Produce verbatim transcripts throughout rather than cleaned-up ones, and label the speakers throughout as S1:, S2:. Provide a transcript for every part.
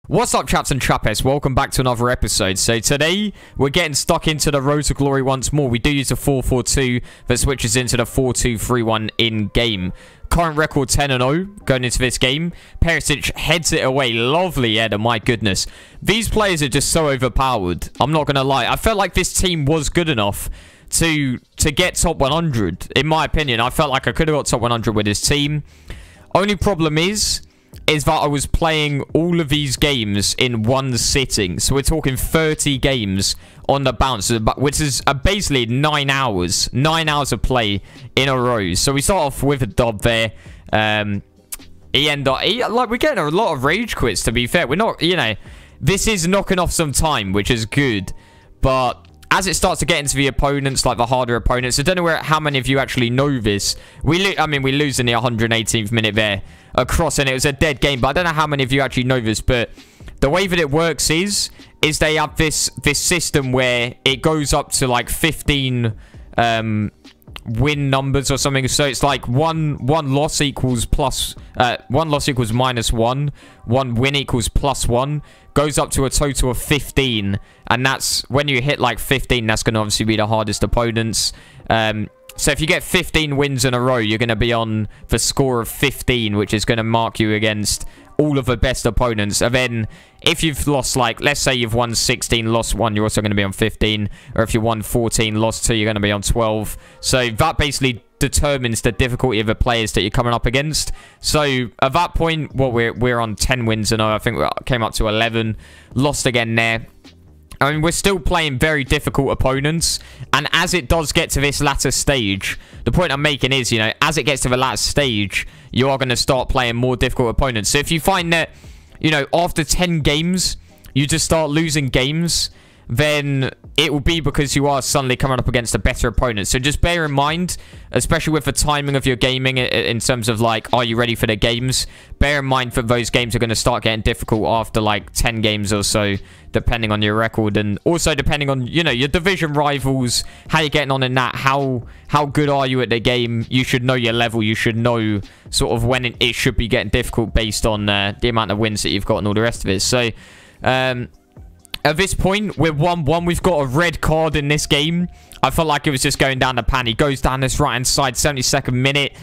S1: What's up, chaps and chappets? Welcome back to another episode. So today we're getting stuck into the Road to Glory once more. We do use a four four two that switches into the four two three one in game. Current record ten and oh going into this game. Perisic heads it away. Lovely header, my goodness. These players are just so overpowered. I'm not gonna lie. I felt like this team was good enough to to get top one hundred. In my opinion, I felt like I could have got top one hundred with this team. Only problem is. is that I was playing all of these games in one sitting. So we're talking thirty games on the bounce, which is uh, basically nine hours. Nine hours of play in a row. So we start off with a dub there. Um, he ended up, he, like, we're getting a lot of rage quits, to be fair. We're not, you know, this is knocking off some time, which is good. But as it starts to get into the opponents, like the harder opponents, I don't know where, how many of you actually know this. We, lo I mean, we lose in the one hundred eighteenth minute there across, and it was a dead game. But I don't know how many of you actually know this. But the way that it works is, is they have this this system where it goes up to like fifteen um, win numbers or something. So it's like one one loss equals plus uh, one loss equals minus one, one win equals plus one. Goes up to a total of fifteen, and that's when you hit like fifteen, that's going to obviously be the hardest opponents. Um, so if you get fifteen wins in a row, you're going to be on the score of fifteen, which is going to mark you against all of the best opponents. And then if you've lost, like, let's say you've won sixteen, lost one, you're also going to be on fifteen. Or if you won fourteen, lost two, you're going to be on twelve. So that basically determines the difficulty of the players that you're coming up against. So at that point, well, we're, we're on ten wins and I think we came up to eleven. Lost again there. I mean, we're still playing very difficult opponents. And as it does get to this latter stage, the point I'm making is, you know, as it gets to the latter stage, you are going to start playing more difficult opponents. So if you find that, you know, after ten games, you just start losing games, then it will be because you are suddenly coming up against a better opponent. So just bear in mind, especially with the timing of your gaming in terms of, like, are you ready for the games? Bear in mind that those games are going to start getting difficult after, like, ten games or so, depending on your record. And also depending on, you know, your division rivals, how you're getting on in that, how how good are you at the game. You should know your level. You should know sort of when it, it should be getting difficult based on uh, the amount of wins that you've got and all the rest of it. So, um... at this point, we're one one. We've got a red card in this game. I felt like it was just going down the pan. He goes down this right-hand side, seventy-second minute.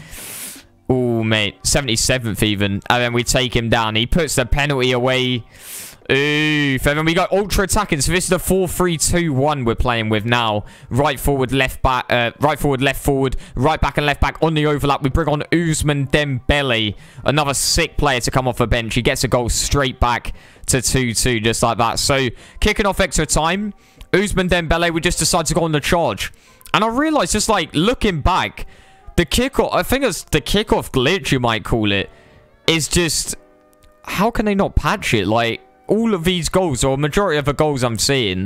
S1: Oh, mate. seventy-seventh even. And then we take him down. He puts the penalty away. Oof. And then we got ultra attacking. So this is the four three two one we're playing with now. Right forward, left back. Uh, right forward, left forward. Right back and left back on the overlap. We bring on Ousmane Dembele. Another sick player to come off the bench. He gets a goal straight back to two two, just like that. So kicking off extra time, Ousmane Dembele, we just decided to go on the charge. And I realized, just like looking back, the kickoff, I think it's the kickoff glitch, you might call it, is just, how can they not patch it? Like, all of these goals, or a majority of the goals I'm seeing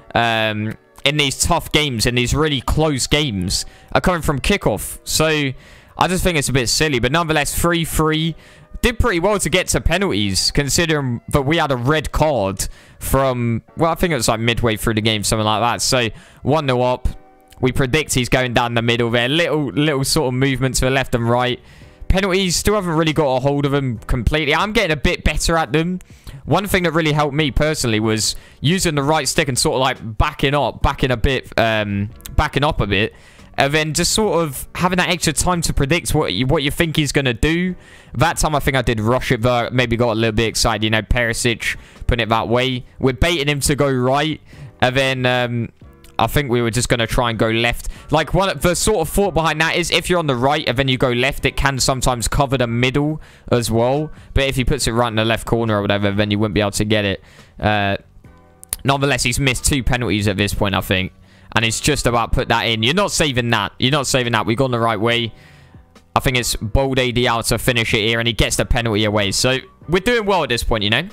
S1: um, in these tough games, in these really close games, are coming from kickoff. So I just think it's a bit silly. But nonetheless, three three. Did pretty well to get to penalties, considering that we had a red card from, well, I think it was like midway through the game, something like that. So one nil up. We predict he's going down the middle there. Little, little sort of movement to the left and right. Penalties, still haven't really got a hold of them completely. I'm getting a bit better at them. One thing that really helped me personally was using the right stick and sort of like backing up, backing a bit, um, backing up a bit. And then just sort of having that extra time to predict what you, what you think he's going to do. That time I think I did rush it, but maybe got a little bit excited. You know, Perisic putting it that way. We're baiting him to go right. And then um, I think we were just going to try and go left. Like, one, the sort of thought behind that is if you're on the right and then you go left, it can sometimes cover the middle as well. But if he puts it right in the left corner or whatever, then you wouldn't be able to get it. Uh, nonetheless, he's missed two penalties at this point, I think. And it's just about put that in. You're not saving that. You're not saving that. We've gone the right way. I think it's Bold A D out to finish it here. And he gets the penalty away. So we're doing well at this point, you know.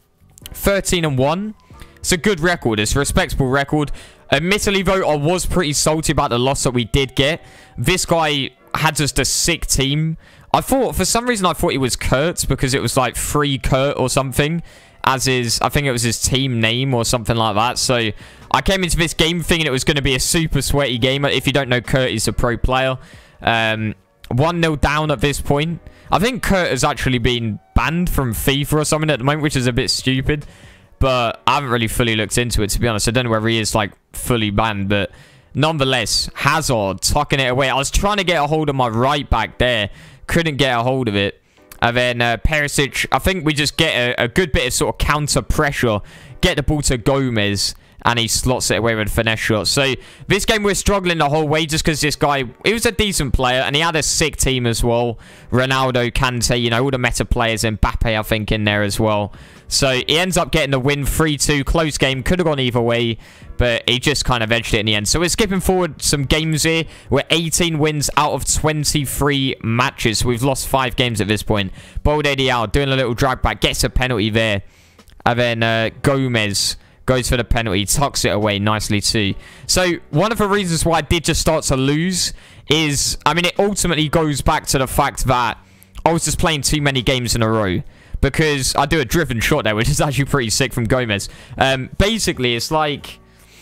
S1: thirteen and one. It's a good record. It's a respectable record. Admittedly, though, I was pretty salty about the loss that we did get. This guy had just a sick team. I thought, for some reason, I thought he was Kurt. Because it was like Free Kurt or something. As his, I think it was his team name or something like that. So I came into this game thinking it was going to be a super sweaty game. If you don't know, Kurt is a pro player. Um, one nil down at this point. I think Kurt has actually been banned from FIFA or something at the moment, which is a bit stupid. But I haven't really fully looked into it, to be honest. I don't know whether he is, like, fully banned. But nonetheless, Hazard tucking it away. I was trying to get a hold of my right back there. Couldn't get a hold of it. And then uh, Perisic, I think we just get a, a good bit of sort of counter pressure. Get the ball to Gomez. And he slots it away with a finesse shot. So, this game we're struggling the whole way just because this guy, he was a decent player. And he had a sick team as well. Ronaldo, Kante, you know, all the meta players. And Mbappe, I think, in there as well. So, he ends up getting the win three two. Close game. Could have gone either way. But he just kind of edged it in the end. So, we're skipping forward some games here. We're eighteen wins out of twenty-three matches. So we've lost five games at this point. Bold A D L doing a little drag back. Gets a penalty there. And then uh, Gomez goes for the penalty, tucks it away nicely too. So, one of the reasons why I did just start to lose is, I mean, it ultimately goes back to the fact that I was just playing too many games in a row. Because I do a driven shot there, which is actually pretty sick from Gomez. Um, basically, it's like,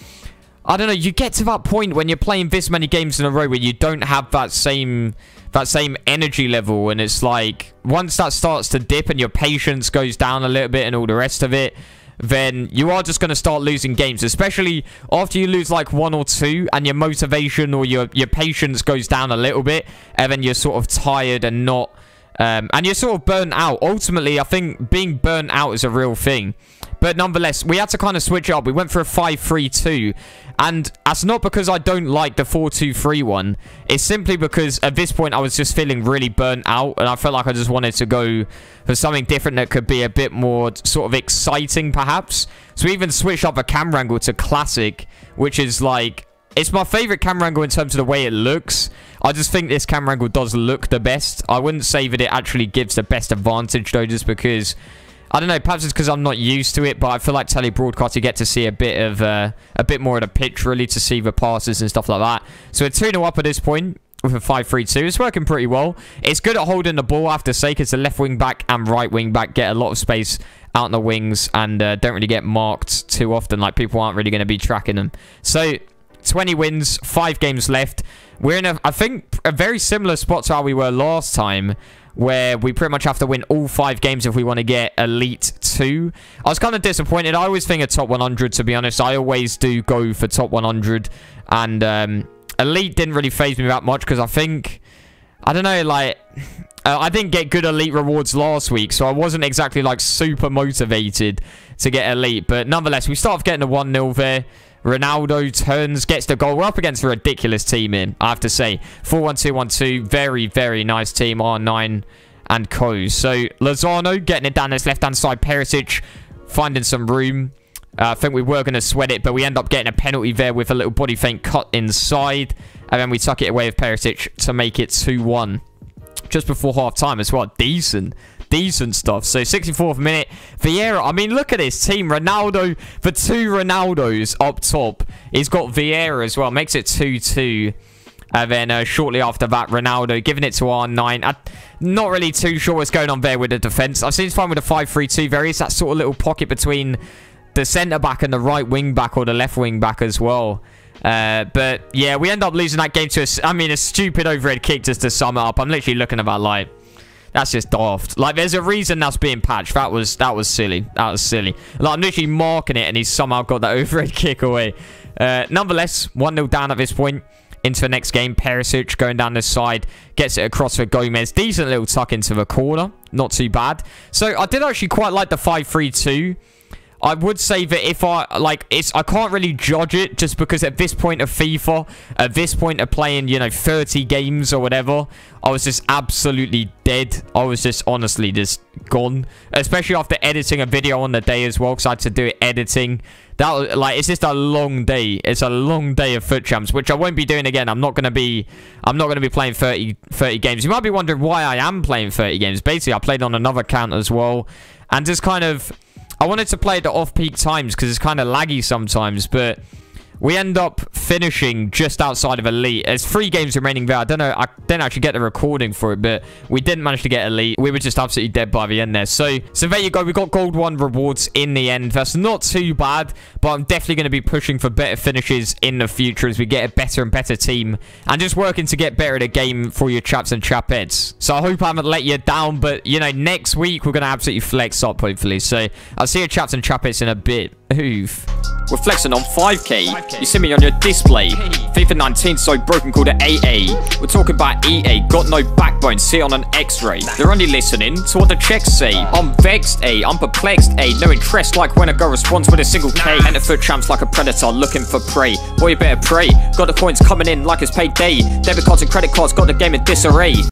S1: I don't know, you get to that point when you're playing this many games in a row where you don't have that same that same energy level. And it's like, once that starts to dip and your patience goes down a little bit and all the rest of it, then you are just going to start losing games, especially after you lose like one or two and your motivation or your, your patience goes down a little bit, and then you're sort of tired and not... Um, and you're sort of burnt out. Ultimately, I think being burnt out is a real thing. But nonetheless, we had to kind of switch up. We went for a five three two. And that's not because I don't like the four two three one. It's simply because at this point, I was just feeling really burnt out. And I felt like I just wanted to go for something different that could be a bit more sort of exciting, perhaps. So we even switched up the camera angle to classic, which is like... It's my favorite camera angle in terms of the way it looks. I just think this camera angle does look the best. I wouldn't say that it actually gives the best advantage, though, just because... I don't know, perhaps it's because I'm not used to it, but I feel like tele-broadcast, you get to see a bit of... Uh, a bit more of the pitch, really, to see the passes and stuff like that. So we're two nil up at this point with a five three two. It's working pretty well. It's good at holding the ball, I have to say, because the left wing back and right wing back get a lot of space out in the wings and uh, don't really get marked too often. Like, people aren't really going to be tracking them. So... twenty wins, five games left. We're in, a, I think, a very similar spot to how we were last time, where we pretty much have to win all five games if we want to get Elite two. I was kind of disappointed. I always think a top one hundred, to be honest. I always do go for top one hundred. And um, Elite didn't really faze me that much, because I think... I don't know, like... Uh, I didn't get good Elite rewards last week, so I wasn't exactly, like, super motivated to get Elite. But nonetheless, we start off getting a one nil there. Ronaldo turns, gets the goal. We're up against a ridiculous team in, I have to say. four one two one two. Very, very nice team. R nine and co. So, Lozano getting it down this left-hand side. Perisic finding some room. Uh, I think we were going to sweat it, but we end up getting a penalty there with a little body feint cut inside. And then we tuck it away with Perisic to make it two one. Just before half-time as well. Decent. Decent stuff. So, sixty-fourth minute. Vieira. I mean, look at this team. Ronaldo. The two Ronaldos up top. He's got Vieira as well. Makes it two two. And then uh, shortly after that, Ronaldo giving it to R nine. I'm not really too sure what's going on there with the defense. I've seen it's fine with a five three two. There is that sort of little pocket between the centre-back and the right wing-back or the left wing-back as well. Uh, but, yeah, we end up losing that game to, a, I mean, a stupid overhead kick, just to sum it up. I'm literally looking at that like... That's just daft. Like, there's a reason that's being patched. That was that was silly. That was silly. Like, I'm literally marking it, and he's somehow got that overhead kick away. Uh, nonetheless, one nil down at this point. Into the next game. Perisic going down this side. Gets it across for Gomez. Decent little tuck into the corner. Not too bad. So, I did actually quite like the five three two. I would say that if I, like, it's, I can't really judge it just because at this point of FIFA, at this point of playing, you know, thirty games or whatever, I was just absolutely dead. I was just honestly just gone. Especially after editing a video on the day as well, because I had to do it editing. That was, like, it's just a long day. It's a long day of foot champs, which I won't be doing again. I'm not going to be, I'm not going to be playing thirty, thirty games. You might be wondering why I am playing thirty games. Basically, I played on another account as well. And just kind of... I wanted to play at the off-peak times because it's kind of laggy sometimes, but we end up finishing just outside of Elite. There's three games remaining there. I don't know. I didn't actually get the recording for it, but we didn't manage to get Elite. We were just absolutely dead by the end there. So, so there you go. We got Gold one rewards in the end. That's not too bad, but I'm definitely going to be pushing for better finishes in the future as we get a better and better team and just working to get better at a game for your chaps and chapheads. So I hope I haven't let you down, but, you know, next week we're going to absolutely flex up, hopefully. So I'll see you chaps and chapheads in a bit. Oof. We're flexing on five K. You see me on your display. FIFA nineteen so broken, called it A A. We're talking about E A, got no backbone, see on an X-ray. They're only listening to what the checks say. I'm vexed, A, I'm perplexed, A. No interest like when a girl responds with a single K. Enter foot champs like a predator looking for prey. Boy, you better pray. Got the coins coming in like it's payday. Debit cards and credit cards got the game in disarray.